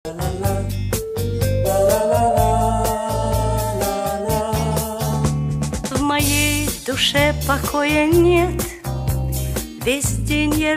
В моей душе покоя нет, весь день я